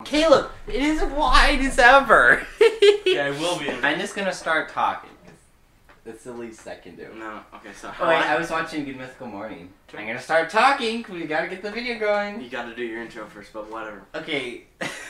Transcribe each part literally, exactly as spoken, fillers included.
Caleb, it is wide as ever. Yeah, I will be. I'm just gonna start talking. That's the least I can do. No, okay, so... Oh wait, I was watching Good Mythical Morning. I'm gonna start talking, we gotta get the video going. You gotta do your intro first, but whatever. Okay.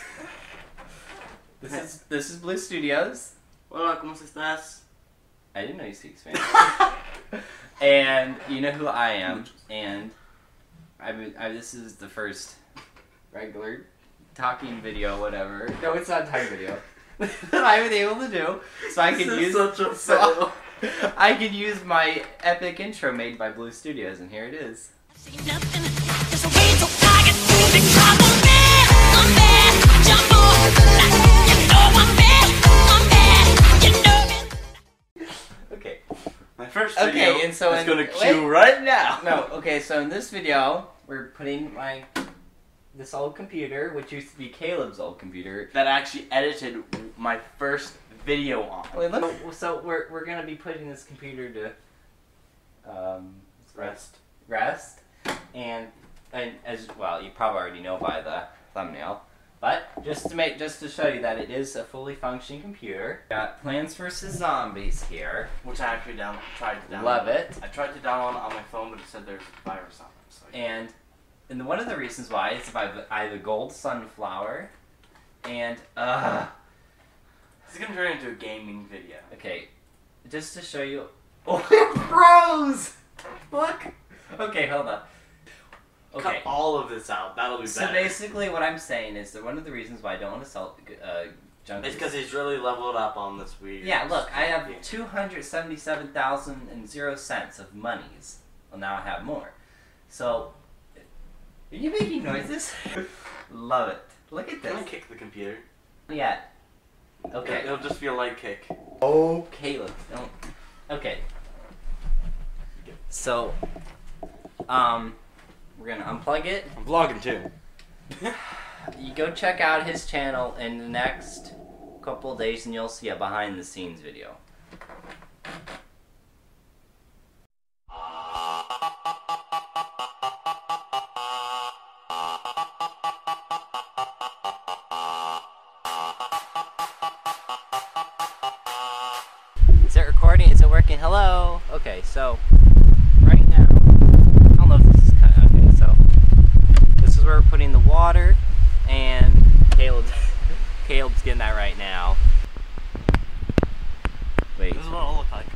This is this is Blue Studios. Hola, ¿cómo estás? I didn't know you speak Spanish. And you know who I am, and I, I this is the first regular talking video, whatever. No, it's not a talking video. that I was able to do, so I could use such a so I could use my epic intro made by Blue Studios, and here it is. Okay. My first video okay, and so is in, gonna cue wait, right now. No, okay, so in this video, we're putting my this old computer, which used to be Caleb's old computer, that actually edited my first video on. Wait, look. So we're we're gonna be putting this computer to um, Rest. Rest, and and as well, you probably already know by the thumbnail. But just to make just to show you that it is a fully functioning computer. Got Plants versus. Zombies here, which I actually down tried to download. Love it. I tried to download it on my phone, but it said there's a virus on it. So and and one of the reasons why is by the, I have a gold sunflower, and uh. This is gonna turn into a gaming video. Okay, just to show you. Oh, it froze! Look! Okay, hold on. Okay. Cut all of this out. That'll be so better. So basically what I'm saying is that one of the reasons why I don't want to sell uh, junk is because he's really leveled up on this weird... Yeah, look, I have two hundred seventy-seven thousand and zero cents of monies. Well, now I have more. So, are you making noises? Love it. Look at this. Can I kick the computer? Yeah. Okay. It'll just be a light kick. Oh, Caleb, don't. Okay. So, um, we're gonna unplug it. I'm vlogging too. You go check out his channel in the next couple of days, and you'll see a behind-the-scenes video. Is it recording? Is it working? Hello? Okay, so right now, I don't know if this is kind of, okay, so this is where we're putting the water, and Caleb, Caleb's getting that right now. Wait. This is what it'll look like.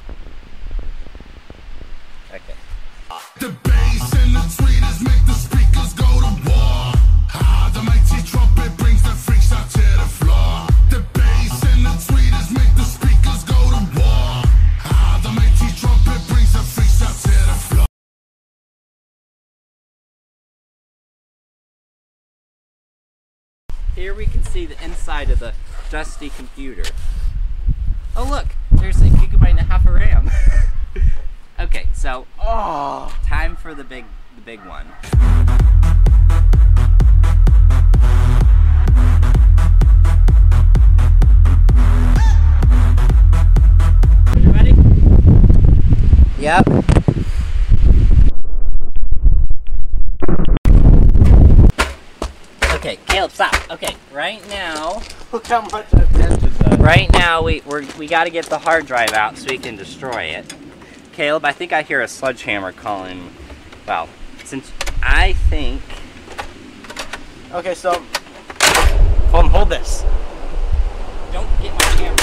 Okay. The bass and the tweeters make the speakers go to war. Ah, the mighty trumpet brings the freaks out to the floor. The bass and the tweeters make the speakers go to war. Ah, the mighty trumpet brings the freaks out to the floor. Here we can see the inside of the dusty computer. Oh look, there's a gigabyte and a half of RAM. Okay, so oh, time for the big, the big one. You ready? Yep. Okay, Caleb, stop. Okay, right now. Look how much I tested that. Right now, we we're, we got to get the hard drive out so we can destroy it. Caleb, I think I hear a sledgehammer calling. Well, since I think. Okay, so. Hold on, hold this. Don't get my camera.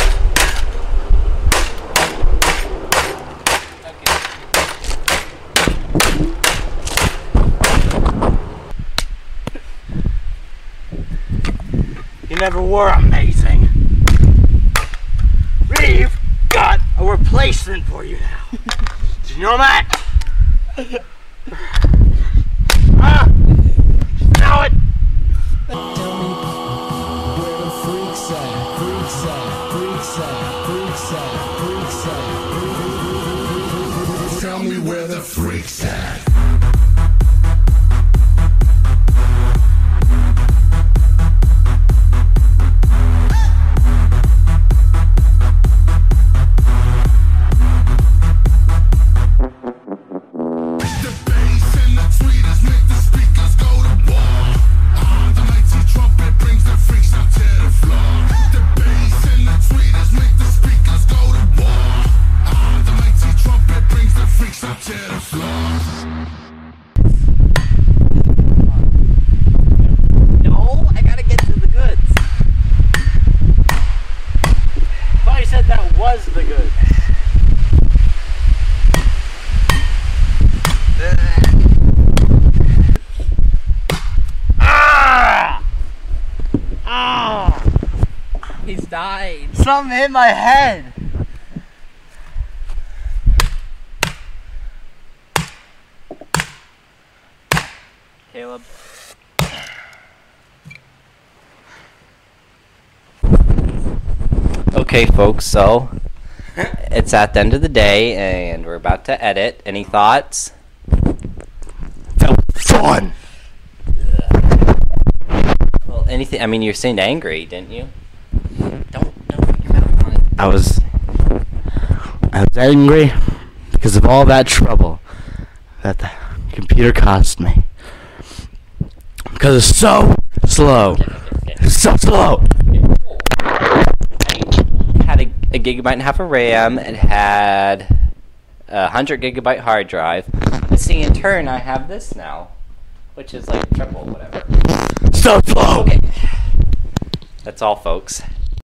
You never were amazing. We've got a replacement for you now. Did you know that? Ah! Know it! Where the freaks at? Freaks at? Freaks at? Freaks at? Freaks at? Tell me where the freaks at. Freaks was the good. Ah! Ah! He's died. Something hit my head. Caleb. Okay, folks, so it's at the end of the day and we're about to edit. Any thoughts? That was fun. Well, anything, I mean, you seemed angry, didn't you? Don't, don't put your mouth on it. I was I was angry because of all that trouble that the computer cost me. Because it's so slow. Okay, okay, okay. It's so slow. I had a, a gigabyte and a half of RAM. It had a hundred gigabyte hard drive. But see, in turn, I have this now, which is like triple whatever. So slow. Okay. That's all, folks.